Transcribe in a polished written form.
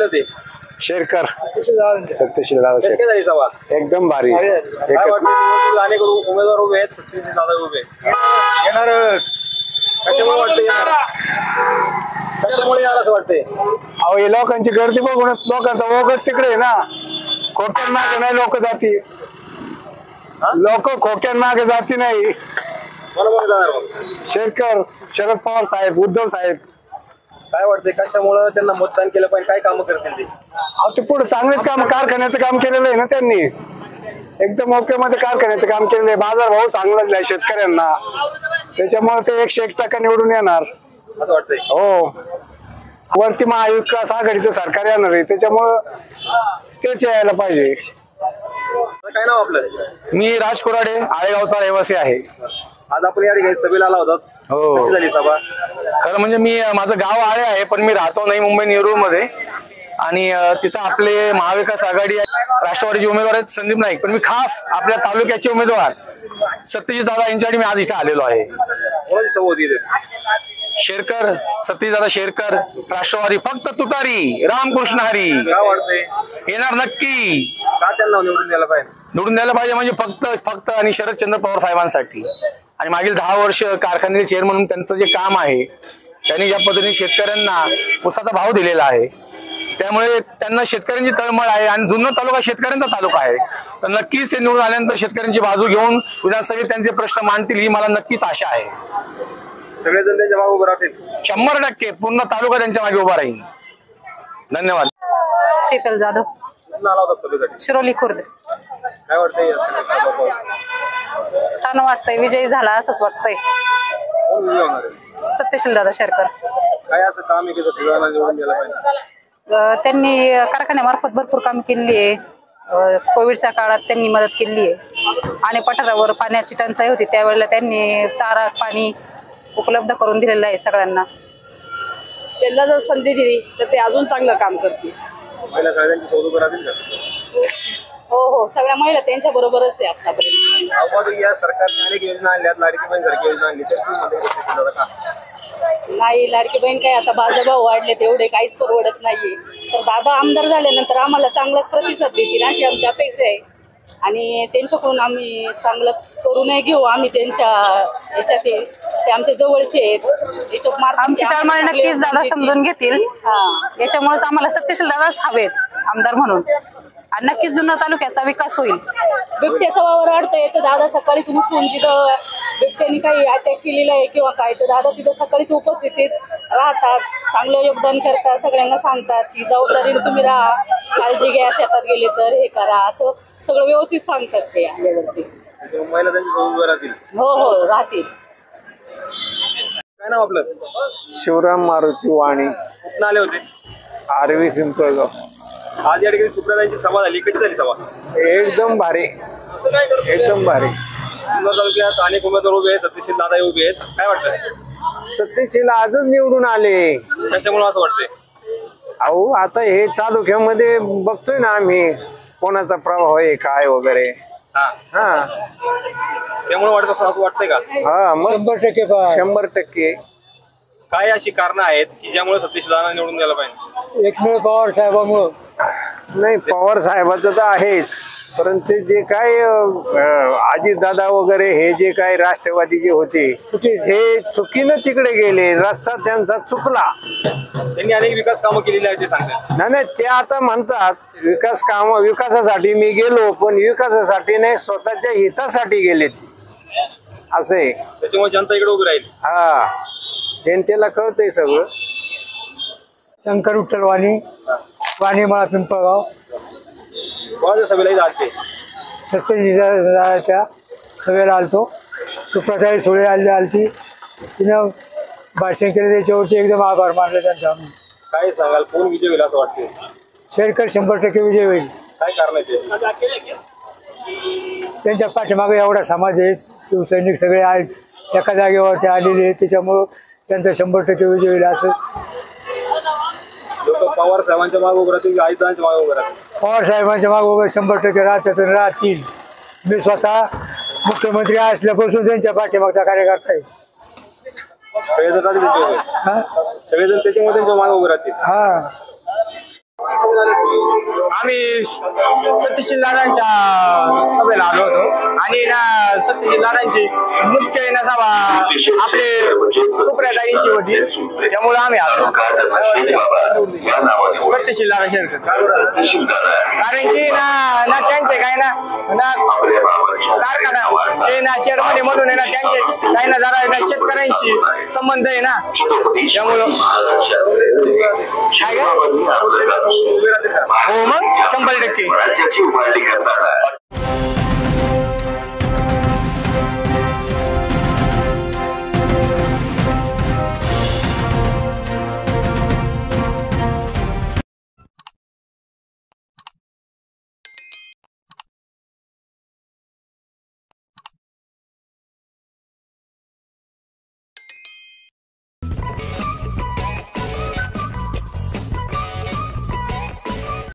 आले होते? शेरकर सत्यशील कशी काय झाली सभा? एकदम भारी. काय वाटतं अनेक उमेदवार उभे आहेत, सत्यशील दादा उभे येणारच. कशामुळे वाटतं येणार? कशामुळे येणार असं वाटतंय? अहो हे लोकांची गर्दी बघून लोकांचा ओघच तिकडे आहे ना. खोक्यान मागे नाही लोक जाती, लोक खोक्यान मागे जाती नाही. बरोबर जाणार मग शेरकर, शरद पवार साहेब, उद्धव साहेब. काय वाटतंय कशामुळे त्यांना मतदान केलं पाहिजे? काय कामं करतील ते? अहो ते पुढे चांगलेच काम, कारखान्याचं काम केलेलं आहे ना त्यांनी. एकदम ओके मध्ये कारखान्याचं काम केलेलं आहे. बाजार भाव चांगला दिलाय शेतकऱ्यांना, त्याच्यामुळे ते 101% निवडून येणार असं वाटतंय. हो, वरती महाविकास आघाडीचं सरकार येणार आहे, त्याच्यामुळं तेच यायला पाहिजे. काय नाव आपलं? मी राज कुराडे, आळेगावचा रहिवासी आहे. आज आपण या ठिकाणी सभेला आला होता. हो. कशी झाली सभा? खरं म्हणजे माझं गाव आळे आहे, पण मी राहतो नवी मुंबई नेरूळ मध्ये. आणि तिथं आपले महाविकास आघाडी राष्ट्रवादीचे उमेदवार आहेत संदीप नाईक, पण मी खास आपल्या तालुक्याचे उमेदवार सत्यजित दादा यांच्यासाठी मी आज इथे आलेलो आहे. कोणाची सभा होती इथे? शेरकर, सत्यजित दादा शेरकर, राष्ट्रवादी, फक्त तुतारी, रामकृष्ण हरी. काय वाटतंय येणार नक्की. का त्यांना निवडून द्यायला पाहिजे? निवडून द्यायला पाहिजे म्हणजे फक्त आणि शरदचंद्र पवार साहेबांसाठी. आणि मागील 10 वर्ष कारखान्याचे चेअरमन म्हणून त्यांचं जे काम आहे, त्यांनी ज्या पद्धतीने शेतकऱ्यांना ऊसाचा भाव दिलेला आहे, त्यामुळे त्यांना शेतकऱ्यांची तळमळ आहे. आणि जुन्नर तालुका शेतकऱ्यांचा तालुका आहे, तर नक्कीच ते निवडून आल्यानंतर शेतकऱ्यांची बाजू घेऊन विधानसभेत त्यांचे प्रश्न मांडतील, ही मला नक्कीच आशा आहे. सगळेजण त्यांच्या मागे उभे राहतील? 100% पूर्ण तालुका त्यांच्या मागे उभा राहील. धन्यवाद. शीतल जाधव, कुठून आला होता सभेसाठी? शिरोली खुर्द. काय वाटतंय या सभेत? छान वाटतंय, विजयी झाला असंच वाटतंय. कोण विजय होणार आहे? सत्यशील दादा शेरकर. काय असं काम आहे की सगळ्यांना निवडून द्यायला पाहिजे? त्यांनी कारखान्यामार्फत भरपूर काम केली आहे. कोविडच्या काळात त्यांनी मदत केली आहे. आणि पठारावर पाण्याची टंचाई होती, त्यावेळेला त्यांनी चारा पाणी उपलब्ध करून दिलेलं आहे सगळ्यांना. त्यांना जर संधी दिली तर ते अजून चांगलं काम करतील. महिला सगळ्यांची सोबत उभे राहतील का? हो हो, सगळ्या महिला त्यांच्या बरोबरच आहे आतापर्यंत. अवघड या सरकारने अनेक योजना आणल्यात, लाडकी बहीण सारखी योजना आणली, तर तुम्ही म्हणता सत्यशील दादा का? नाही, लाडकी बहीण काय आता बाजारभाव वाढले तेवढे काहीच परवडत नाहीये. तर दादा आमदार झाल्यानंतर आम्हाला चांगलाच प्रतिसाद देतील अशी आमची अपेक्षा आहे. आणि त्यांच्याकडून आम्ही चांगलं करूनही घेऊ. आम्ही त्यांच्या याच्यात ते आमच्या जवळचे आहेत, आमची तळमळ नक्कीच दादा समजून घेतील. याच्यामुळेच आम्हाला सत्यशील दादाच हवेत आमदार म्हणून. आणि नक्कीच जुन्नर तालुक्याचा विकास होईल. बिबट्याचा वावर अडतोय तर दादा सकाळीच उठून जिथं बिबट्याने काही अटॅक केलेला आहे किंवा काय, तर दादा तिथं सकाळीच उपस्थितीत राहतात, चांगलं योगदान करतात, सगळ्यांना सांगतात की जबाबदारीने तुम्ही राहा, काळजी घ्या, शेतात गेले तर हे करा, असं सगळं व्यवस्थित सांगतात ते आल्यावरती. महिला त्यांच्या सोबत उभे राहतील? हो हो, राहतील. काय नाव आपलं? शिवराम मारुती वाणी, कुठून आले होते? आरवी पिंपळगाव. आज या ठिकाणी सुप्रियाताईंची सभा झाली, कशी झाली सभा? एकदम भारी, एकदम भारी. जुन्नर तालुक्यात अनेक उमेदवार उभे आहेत, सत्यशील दादा उभे आहेत. काय वाटतंय? सत्यशील आजच निवडून आले. कशामुळे असं वाटतंय? अहो आता हे तालुक्यामध्ये बघतोय ना आम्ही, कोणाचा प्रभाव आहे काय वगैरे. हा, त्यामुळे वाटत असं वाटतंय का? हा, 100%. काय अशी कारणं आहेत की ज्यामुळे सत्यशील दादा निवडून द्यायला पाहिजे? एकमेव पवार साहेबांमुळं. नाही, पवार साहेबाचं तर आहेच, परंतु जे काय अजितदादा वगैरे हे जे काय राष्ट्रवादी जे होते, हे चुकीनं तिकडे गेले, रस्ता त्यांचा चुकला. त्यांनी अनेक विकास कामं केलेली आहेत ते सांगतात. नाही, ते आता म्हणतात विकासासाठी मी गेलो, पण विकासासाठी नाही, स्वतःच्या हितासाठी गेलेत असं आहे. त्याच्यामुळे जनता इकडे उभी राहील. हा, जनतेला कळतंय सगळं. शंकर विठ्ठल वाणी, वाणीमाळा पिंपळगाव. कोणाच्या सभेला जाते? सत्यजितच्या सभेला आलतो. सुप्रताई सुळे आलती, तिनं भाषण केलं, त्याच्यावरती एकदम आभार मानले त्यांचा. काय सांगाल, कोण विजय होईल असं वाटते? शेरकर 100% विजय होईल. काय कारण आहे ते? त्यांच्या पाठीमागे एवढा समाज आहे, शिवसैनिक सगळे आहेत, एका जागेवरती आलेले आहेत, त्याच्यामुळं त्यांचा 100% विजय होईल. असं लोक पवार साहेबांच्या मागे उभं राहतील, आयुधांच्या मागे उभं राहतील? पवार साहेबांच्या मागे उभे 100% राहतात आणि राहतील. मी स्वतः मुख्यमंत्री असल्यापासून त्यांच्या पाठीमागचा कार्यकर्ता आहे. सगळेजण त्याच्यामुळे त्यांच्या मागे उभे राहतील. हा, कशासाठी आले तुम्ही? आम्ही सत्यशील दादांच्या सभेला आलो होतो आणि ना सत्यशील दादांची मुख्य ना सभा आपले सुप्रियाताईंची होती, त्यामुळे आम्ही आलो. सत्यशील दादा शेरकर कारण की ना त्यांचे काय ना कारखाना जे ना चेअरमन म्हणून आहे ना त्यांचे काही ना जरा शेतकऱ्यांशी संबंध आहे ना, त्यामुळं काय का हो मग 100%